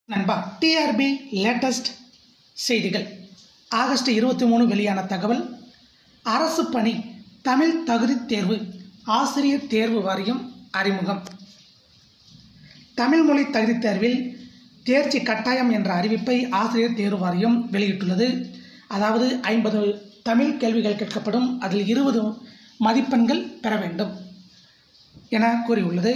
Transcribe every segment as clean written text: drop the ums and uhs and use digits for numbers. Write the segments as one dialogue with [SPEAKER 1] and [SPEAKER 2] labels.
[SPEAKER 1] நண்பா, TRP latest செய்திகள். August 23 வெளியான தகவல். அரசு பணி தமிழ் தகுதி தேர்வு ஆசிரியர் தேர்வு வாரியம் அறிமுகம். தமிழ் மொழி தகுதி தேர்வில் தேர்ச்சி கட்டாயம் என்ற அறிவிப்பை ஆசிரியர் தேர்வு வாரியம் வெளியிட்டுள்ளது. அதாவது 50 தமிழ் கேள்விகள் கேட்கப்படும், அதில் 20 மதிப்பெண்கள் பெற வேண்டும் என கூறியுள்ளது.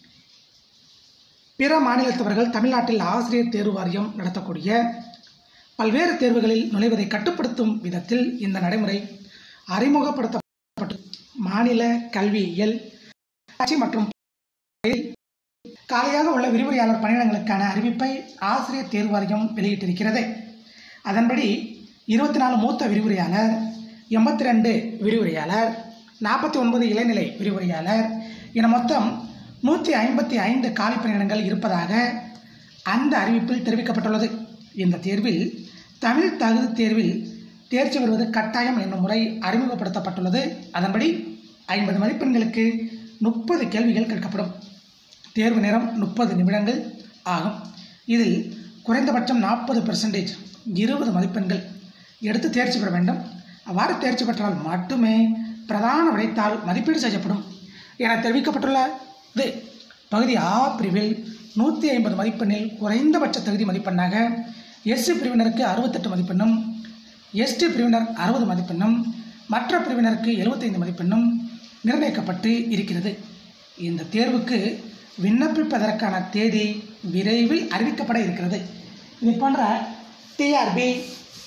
[SPEAKER 1] பிற மாநிலத்தவர்கள் தமிழ்நாட்டில் ஆசிரியர் தேர்வு வாரியம் நடத்தக்கூடிய பல்வேறு தேர்வுகளில் நுழைவதை கட்டுப்படுத்தும் விதத்தில் இந்த நடைமுறை அறிமுகப்படுத்தப்பட்டு மாநில கல்வியியல் மற்றும் காலியாக உள்ள விரிவுரையாளர் பணியிடங்களுக்கான அறிவிப்பை ஆசிரியர் தேர்வு வாரியம் வெளியிட்டிருக்கிறது. அதன்படி 24 மூத்த விரிவுரையாளர், 82 விரிவுரையாளர், 49 இளநிலை விரிவுரையாளர் என மொத்தம் 155 காலி பணியிடங்கள் இருப்பதாக அந்த அறிவிப்பில் தெரிவிக்கப்பட்டுள்ளது. இந்த தேர்வில் தமிழ் தகுதி தேர்வில் தேர்ச்சி பெறுவது கட்டாயம் என்னும் முறை அறிமுகப்படுத்தப்பட்டுள்ளது. அதன்படி 50 மதிப்பெண்களுக்கு 30 கேள்விகள் கேட்கப்படும். தேர்வு நேரம் 30 நிமிடங்கள் ஆகும். இதில் குறைந்தபட்சம் 40% 20 மதிப்பெண்கள் எடுத்து தேர்ச்சி பெற வேண்டும். அவ்வாறு தேர்ச்சி பெற்றால் மட்டுமே பிரதான விடைத்தாள் மதிப்பீடு செய்யப்படும் என தெரிவிக்கப்பட்டுள்ளது. பகுதி ஆ பிரிவில் 150 மதிப்பெண்ணில் குறைந்தபட்ச தகுதி மதிப்பெண்ணாக எஸ்சி பிரிவினருக்கு 68 மதிப்பெண்ணும், எஸ்டி பிரிவினர் 60 மதிப்பெண்ணும், மற்ற பிரிவினருக்கு 75 மதிப்பெண்ணும் நிர்ணயிக்கப்பட்டு இருக்கிறது. இந்த தேர்வுக்கு விண்ணப்பிப்பதற்கான தேதி விரைவில் அறிவிக்கப்பட இருக்கிறது. இது போன்ற டிஆர்பி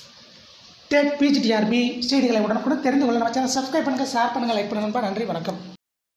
[SPEAKER 1] டெட் பிஜிடிஆர்பி செய்திகளை உடனுக்குடன் தெரிந்து கொள்ள நம்ம சேனல் சப்ஸ்கிரைப் பண்ணுங்கள், ஷேர் பண்ணுங்கள், லைக் பண்ணுங்கள். நன்றி, வணக்கம்.